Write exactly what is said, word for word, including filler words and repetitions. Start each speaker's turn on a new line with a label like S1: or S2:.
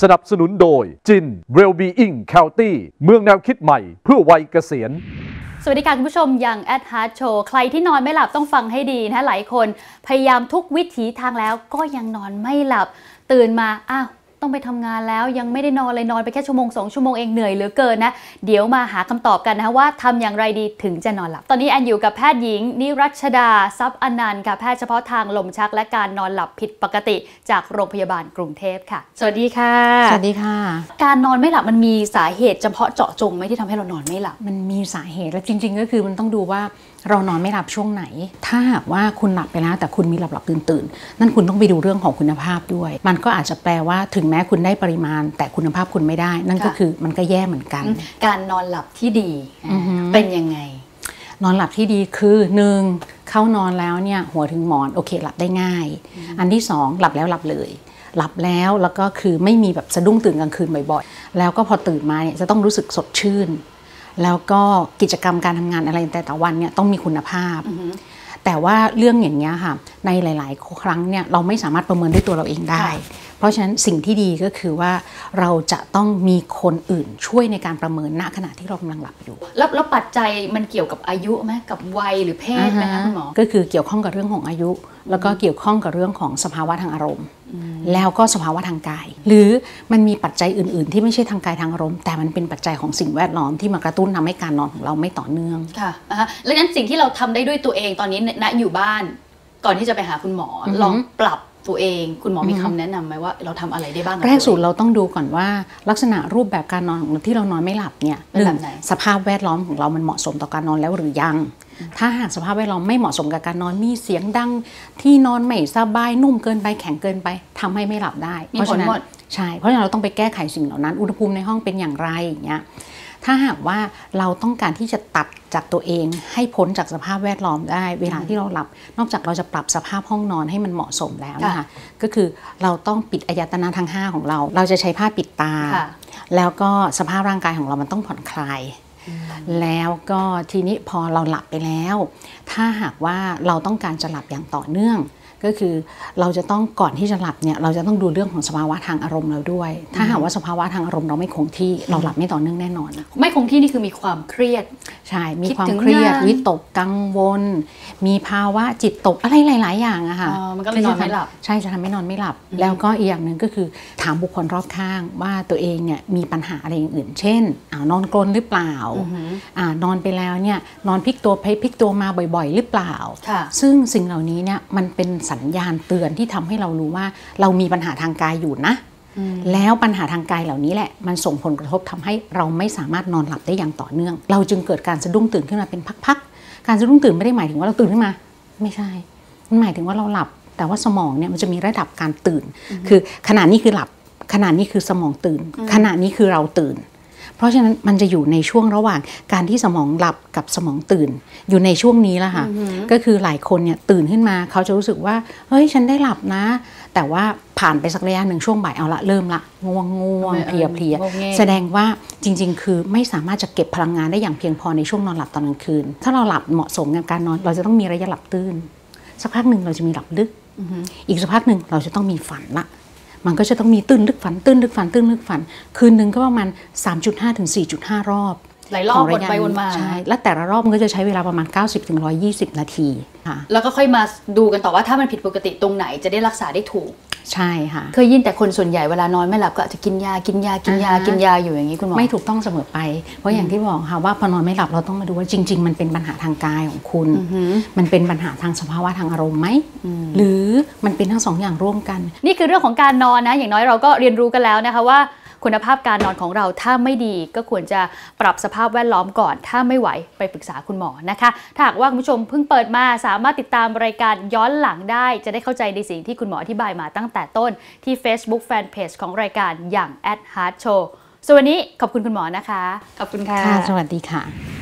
S1: สนับสนุนโดยจิน Wellbeing County เมืองแนวคิดใหม่เพื่อวัยเกษียณ
S2: สวัสดีค่ะคุณผู้ชมอย่าง At Heart Show ใครที่นอนไม่หลับต้องฟังให้ดีนะหลายคนพยายามทุกวิถีทางแล้วก็ยังนอนไม่หลับตื่นมาอ้าวต้องไปทำงานแล้วยังไม่ได้นอนเลยนอนไปแค่ชั่วโมงสองชั่วโมงเองเหนื่อยเหลือเกินนะเดี๋ยวมาหาคำตอบกันนะว่าทำอย่างไรดีถึงจะนอนหลับตอนนี้แอนอยู่กับแพทย์หญิงนิรัชดาทรัพย์อนันต์ค่ะแพทย์เฉพาะทางลมชักและการนอนหลับผิดปกติจากโรงพยาบาลกรุงเทพค่ะสวัสดีค่ะ
S3: สวัสดีค่ะ
S2: การนอนไม่หลับมันมีสาเหตุเฉพาะเจาะจงไหมที่ทำให้เรานอนไม่หลับ
S3: มันมีสาเหตุและจริงๆก็คือมันต้องดูว่าเรานอนไม่หลับช่วงไหนถ้าหากว่าคุณหลับไปแล้วแต่คุณมีหลับหลับตื่นตื่นนั่นคุณต้องไปดูเรื่องของคุณภาพด้วยมันก็อาจจะแปลว่าถึงแม้คุณได้ปริมาณแต่คุณภาพคุณไม่ได้นั่นก็คือมันก็แย่เหมือนกัน
S2: การนอนหลับที่ดีเป็นยังไง
S3: นอนหลับที่ดีคือหนึ่งเข้านอนแล้วเนี่ยหัวถึงหมอนโอเคหลับได้ง่ายอันที่สองหลับแล้วหลับเลยหลับแล้วแล้วก็คือไม่มีแบบสะดุ้งตื่นกลางคืนบ่อยๆแล้วก็พอตื่นมาเนี่ยจะต้องรู้สึกสดชื่นแล้วก็กิจกรรมการทำงานอะไรแต่ละวันเนี่ยต้องมีคุณภาพแต่ว่าเรื่องอย่างเงี้ยค่ะในหลายๆครั้งเนี่ยเราไม่สามารถประเมินด้วยตัวเราเองได้เพราะฉะนั้นสิ่งที่ดีก็คือว่าเราจะต้องมีคนอื่นช่วยในการประเมินณขณะที่เรากำลังหลับอยู่
S2: แล้วแล้วปัจจัยมันเกี่ยวกับอายุไหมกับวัยหรือเพศไหมคะคุณหมอ
S3: ก็คือเกี่ยวข้องกับเรื่องของอายุแล้วก็เกี่ยวข้องกับเรื่องของสภาวะทางอารมณ์แล้วก็สภาวะทางกายหรือมันมีปัจจัยอื่นๆที่ไม่ใช่ทางกายทางอารมณ์แต่มันเป็นปัจจัยของสิ่งแวดล้อมที่มากระตุ้นทำให้การนอนของเราไม่ต่อเนื่อง
S2: ค่ะแล้วงั้นสิ่งที่เราทำได้ด้วยตัวเองตอนนี้ณอยู่บ้านก่อนที่จะไปหาคุณหมอลองปรับตัวเองคุณหมอมีคำแนะนำไหมว่าเราทำอะไรได้บ้าง
S3: แรกสุดเราต้องดูก่อนว่าลักษณะรูปแบบการนอนของเราที่เรานอนไม่หลับเนี่ยหนึ่งสภาพแวดล้อมของเรามันเหมาะสมต่อการนอนแล้วหรือยังถ้าหากสภาพแวดล้อมไม่เหมาะสมกับการนอนมีเสียงดังที่นอนไม่สบายนุ่มเกินไปแข็งเกินไปทำให้ไม่หลับได้
S2: เพราะฉะนั้น
S3: ใช่เพราะฉะนั้นเราต้องไปแก้ไขสิ่งเหล่านั้นอุณหภูมิในห้องเป็นอย่างไรอย่างเงี้ยถ้าหากว่าเราต้องการที่จะตัดจากตัวเองให้พ้นจากสภาพแวดล้อมได้เวลาที่เราหลับนอกจากเราจะปรับสภาพห้องนอนให้มันเหมาะสมแล้วนะคะก็คือเราต้องปิดอายตนะทั้งห้าของเราเราจะใช้ผ้าปิดตาแล้วก็สภาพร่างกายของเรามันต้องผ่อนคลายแล้วก็ทีนี้พอเราหลับไปแล้วถ้าหากว่าเราต้องการจะหลับอย่างต่อเนื่องก็คือเราจะต้องก่อนที่จะหลับเนี่ยเราจะต้องดูเรื่องของสภาวะทางอารมณ์เราด้วยถ้าหากว่าสภาวะทางอารมณ์เราไม่คงที่เราหลับไม่ต่อเนื่องแน่นอน
S2: ไม่คงที่นี่คือมีความเครียด
S3: ใช่มีความเครียดวิตกกังวลมีภาวะจิตตกอะไรหลายๆอย่างอะค่ะ
S2: มันก็เลยนอนไม่หลับ
S3: ใช่จะทำให้นอนไม่หลับแล้วก็อีกอย่างหนึ่งก็คือถามบุคคลรอบข้างว่าตัวเองเนี่ยมีปัญหาอะไรอย่างอื่นเช่นนอนกรนหรือเปล่านอนไปแล้วเนี่ยนอนพลิกตัวไปพลิกตัวมาบ่อยๆหรือเปล่าซึ่งสิ่งเหล่านี้เนี่ยมันเป็นสัญญาณเตือนที่ทำให้เรารู้ว่าเรามีปัญหาทางกายอยู่นะแล้วปัญหาทางกายเหล่านี้แหละมันส่งผลกระทบทำให้เราไม่สามารถนอนหลับได้อย่างต่อเนื่องเราจึงเกิดการสะดุ้งตื่นขึ้นมาเป็นพักๆการสะดุ้งตื่นไม่ได้หมายถึงว่าเราตื่นขึ้นมาไม่ใช่มันหมายถึงว่าเราหลับแต่ว่าสมองเนี่ยมันจะมีระดับการตื่นคือขณะนี้คือหลับขณะนี้คือสมองตื่นขณะนี้คือเราตื่นเพราะฉะนั้นมันจะอยู่ในช่วงระหว่างการที่สมองหลับกับสมองตื่นอยู่ในช่วงนี้แหละค่ะก็คือหลายคนเนี่ยตื่นขึ้นมาเขาจะรู้สึกว่าเฮ้ยฉันได้หลับนะแต่ว่าผ่านไปสักระยะหนึ่งช่วงบ่ายเอาละเริ่มละง่วงง่วงเพลียเพลียแสดงว่าจริงๆคือไม่สามารถจะเก็บพลังงานได้อย่างเพียงพอในช่วงนอนหลับตอนกลางคืนถ้าเราหลับเหมาะสมกับการนอนเราจะต้องมีระยะหลับตื้นสักพักหนึ่งเราจะมีหลับลึกอีกสักพักหนึ่งเราจะต้องมีฝันละมันก็จะต้องมีตื้นลึกฝันตื้นลึกฝันตื้นลึกฝันคืนหนึ่งก็ประมาณ สามจุดห้า ถึง สี่จุดห้า รอบ
S2: หลายรอบวนไปวนมา
S3: ใช่และแต่ละรอบมันก็จะใช้เวลาประมาณ เก้าสิบ ถึง หนึ่งร้อยยี่สิบ นาทีค่ะ
S2: แล้วก็ค่อยมาดูกันต่อว่าถ้ามันผิดปกติตรงไหนจะได้รักษาได้ถูก
S3: ใช่ค่ะ
S2: เคยยินแต่คนส่วนใหญ่เวลานอนไม่หลับก็อาจจะกินยากินยากินยากินยาอยู่อย่างนี้คุณหมอ
S3: ไม่ถูกต้องเสมอไปเพราะอย่างที่บอกค่ะว่าพอนอนไม่หลับเราต้องมาดูว่าจริงๆมันเป็นปัญหาทางกายของคุณมันเป็นปัญหาทางสภาวะทางอารมณ์ไหมหรือมันเป็นทั้งสองอย่างร่วมกัน
S2: นี่คือเรื่องของการนอนนะอย่างน้อยเราก็เรียนรู้กันแล้วนะคะว่าคุณภาพการนอนของเราถ้าไม่ดีก็ควรจะปรับสภาพแวดล้อมก่อนถ้าไม่ไหวไปปรึกษาคุณหมอนะคะถ้าหากว่าคุณผู้ชมเพิ่งเปิดมาสามารถติดตามรายการย้อนหลังได้จะได้เข้าใจในสิ่งที่คุณหมออธิบายมาตั้งแต่ต้นที่ Facebook Fanpage ของรายการอย่าง At Heart Show ส่วนวันนี้ขอบคุณคุณหมอนะคะขอบคุณค่ะ
S3: สวัสดีค่ะ